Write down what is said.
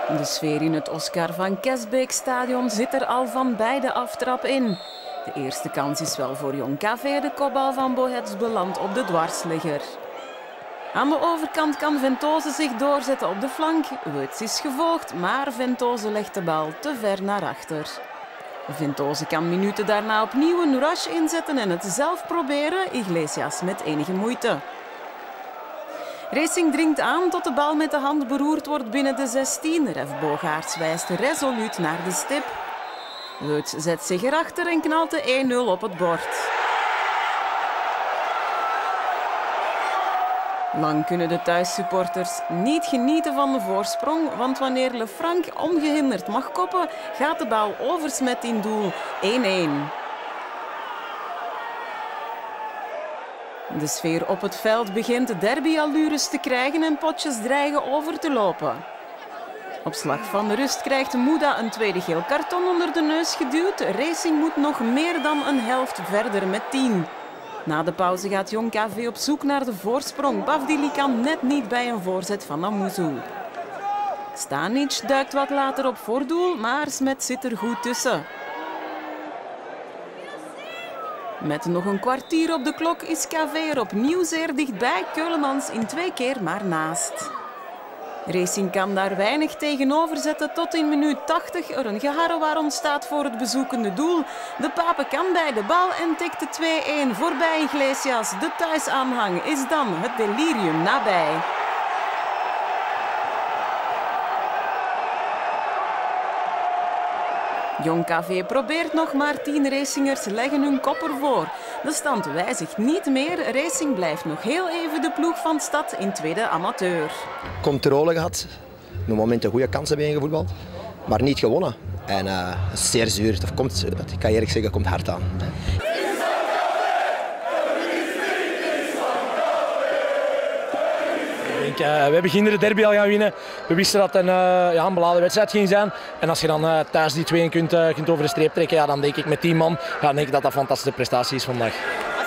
De sfeer in het Oscar van Kesbeek-stadion zit er al van bij de aftrap in. De eerste kans is wel voor Jong KV. De kopbal van Bohets belandt op de dwarsligger. Aan de overkant kan Ventose zich doorzetten op de flank. Weuts is gevolgd, maar Ventose legt de bal te ver naar achter. Ventose kan minuten daarna opnieuw een rush inzetten en het zelf proberen, Iglesias met enige moeite. Racing dringt aan tot de bal met de hand beroerd wordt binnen de 16. Ref Bogaerts wijst resoluut naar de stip. Weuts zet zich erachter en knalt de 1-0 op het bord. Lang kunnen de thuissupporters niet genieten van de voorsprong, want wanneer Lefranc ongehinderd mag koppen, gaat de bal over Smet in doel. 1-1. De sfeer op het veld begint derby-allures te krijgen en potjes dreigen over te lopen. Op slag van de rust krijgt Mouda een tweede geel karton onder de neus geduwd. Racing moet nog meer dan een helft verder met 10. Na de pauze gaat Jong KV op zoek naar de voorsprong. Bafdili kan net niet bij een voorzet van Amuzu. Stanic duikt wat later op voordoel, maar Smet zit er goed tussen. Met nog een kwartier op de klok is KV er opnieuw zeer dichtbij. Keulemans in 2 keer maar naast. Racing kan daar weinig tegenover zetten tot in minuut 80 er een geharrewar ontstaat voor het bezoekende doel. De Pape kan bij de bal en tikt de 2-1 voorbij Iglesias. De thuisaanhang is dan het delirium nabij. Jong KV probeert nog, maar 10 Racingers leggen hun kop ervoor. De stand wijzigt niet meer. Racing blijft nog heel even de ploeg van stad in tweede amateur. Controle gehad. Op het moment een goede kans hebben ingevoetbald, maar niet gewonnen. En dat is zeer zuur. Ik kan eerlijk zeggen, komt hard aan. We hebben kinderen de derby al gaan winnen. We wisten dat het een beladen wedstrijd ging zijn. En als je dan thuis die 2 kunt over de streep trekken, ja, dan denk ik met 10 man, ja, dan denk ik dat dat een fantastische prestatie is vandaag.